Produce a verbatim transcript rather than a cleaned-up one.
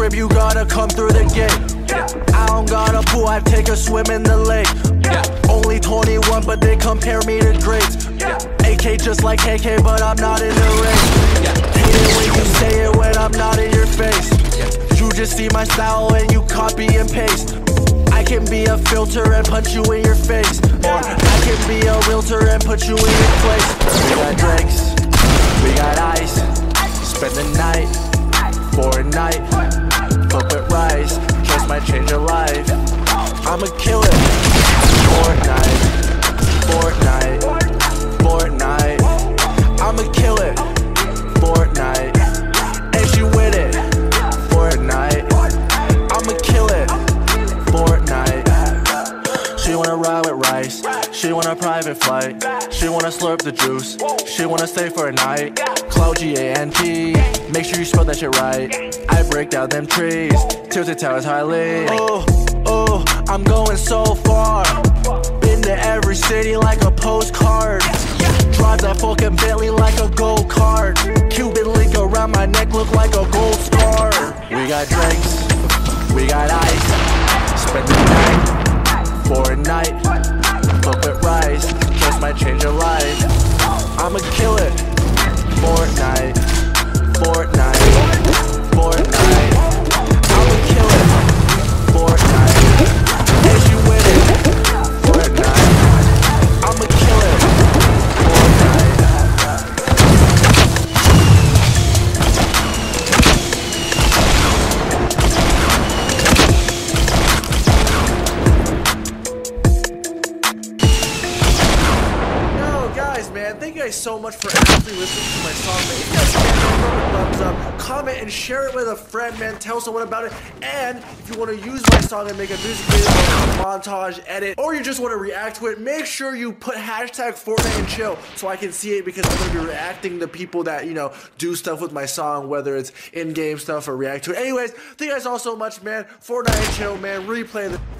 crib, you gotta come through the gate. Yeah. I don't got a pool, I take a swim in the lake. Yeah. Only twenty-one, but they compare me to greats. Yeah. A K just like K K, but I'm not in the race. Yeah. Hate it when you say it when I'm not in your face. Yeah. You just see my style and you copy and paste. I can be a filter and punch you in your face, or I can be a realtor and put you in your place. We got drinks, we got ice, spend the night, for a night, flip with rice, just might change your life. I'ma kill it, Fortnite, Fortnite, Fortnite. I'ma kill it, Fortnite, and she with it, Fortnite. I'ma kill it, Fortnite. She wanna ride with rice, she want a private flight, she wanna slurp the juice, she wanna stay for a night. Cloud G A N T, make sure you spell that shit right. I break down them trees, tilted towers highly. Oh, oh, I'm going so far, been to every city like a postcard. Drive that fucking Bentley like a go-kart. Cuban link around my neck look like a gold scar. We got drinks, we got ice, spend the night, for a night, flip it rice, just might change your life. I'ma kill it, Fortnite, Fortnite, Fortnite. I'ma kill it, Fortnite, and she with it, Fortnite. I'ma kill it, Fortnite. Man, thank you guys so much for actually listening to my song, man. If you guys can, throw a thumbs up, comment, and share it with a friend, man. Tell someone about it. And if you want to use my song and make a music video, montage, edit, or you just want to react to it, make sure you put hashtag Fortnite and chill so I can see it, because I'm going to be reacting to people that, you know, do stuff with my song, whether it's in-game stuff or react to it. Anyways, thank you guys all so much, man. Fortnite and chill, man. Replay the